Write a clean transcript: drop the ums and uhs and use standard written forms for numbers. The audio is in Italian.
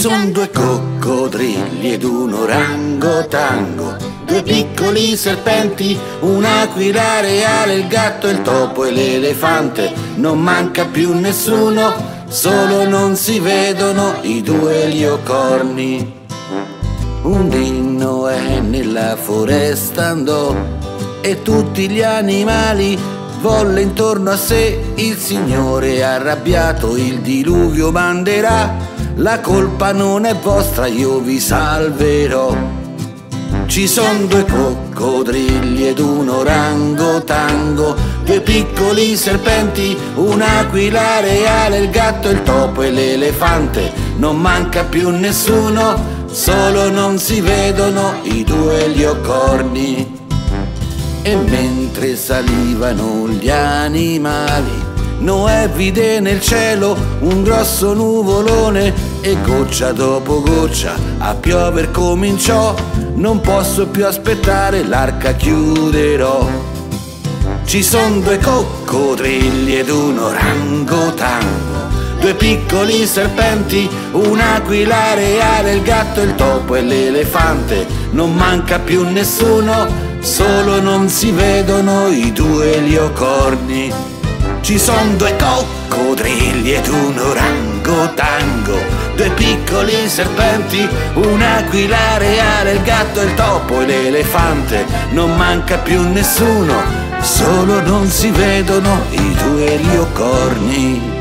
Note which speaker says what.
Speaker 1: son due coccodrilli ed un orangotango, due piccoli serpenti, un'aquila reale, il gatto, il topo e l'elefante. Non manca più nessuno, solo non si vedono i due liocorni. Un dì Noè nella foresta andò e tutti gli animali volle intorno a sé. Il Signore arrabbiato il diluvio manderà, la colpa non è vostra, io vi salverò. Ci son due coccodrilli ed un orangotango, due piccoli serpenti, un'aquila reale, il gatto, il topo e l'elefante. Non manca più nessuno, solo non si vedono i due liocorni. E mentre salivano gli animali, Noè vide nel cielo un grosso nuvolone e goccia dopo goccia a piover cominciò. Non posso più aspettare, l'arca chiuderò. Ci son due coccodrilli ed un orangotango, due piccoli serpenti, un'aquila reale, il gatto, il topo e l'elefante. Non manca più nessuno, solo non si vedono i due liocorni. Ci son due coccodrilli ed un orangotango, due piccoli serpenti, un'aquila reale, il gatto, il topo e l'elefante. Non manca più nessuno, solo non si vedono i due liocorni.